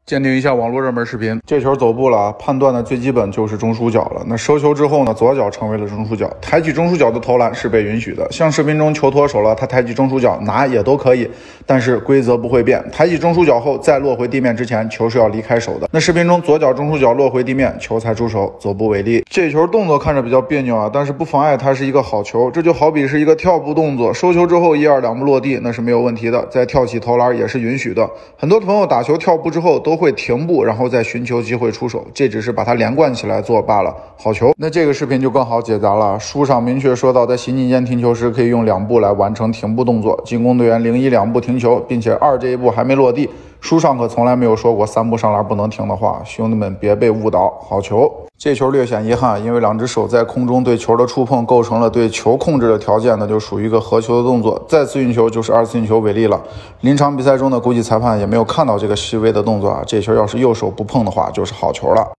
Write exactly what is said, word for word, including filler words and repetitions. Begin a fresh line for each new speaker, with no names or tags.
鉴定一下网络热门视频，这球走步了，判断的最基本就是中枢脚了。那收球之后呢，左脚成为了中枢脚，抬起中枢脚的投篮是被允许的。像视频中球脱手了，他抬起中枢脚拿也都可以，但是规则不会变，抬起中枢脚后再落回地面之前，球是要离开手的。那视频中左脚中枢脚落回地面，球才出手，走步为例。这球动作看着比较别扭啊，但是不妨碍它是一个好球。这就好比是一个跳步动作，收球之后一二两步落地那是没有问题的，再跳起投篮也是允许的。很多朋友打球跳步之后都会停步，然后再寻求机会出手，这只是把它连贯起来做罢了。好球。那这个视频就更好解答了，书上明确说到，在行进间停球时可以用两步来完成停步动作，进攻队员零一两步停球，并且二这一步还没落地，书上可从来没有说过三步上篮不能停的话，兄弟们别被误导。好球。这球略显遗憾，因为两只手在空中对球的触碰构成了对球控制的条件，那就属于一个合球的动作，再次运球就是二次运球违例了。临场比赛中呢，估计裁判也没有看到这个细微的动作啊，这球要是右手不碰的话就是好球了。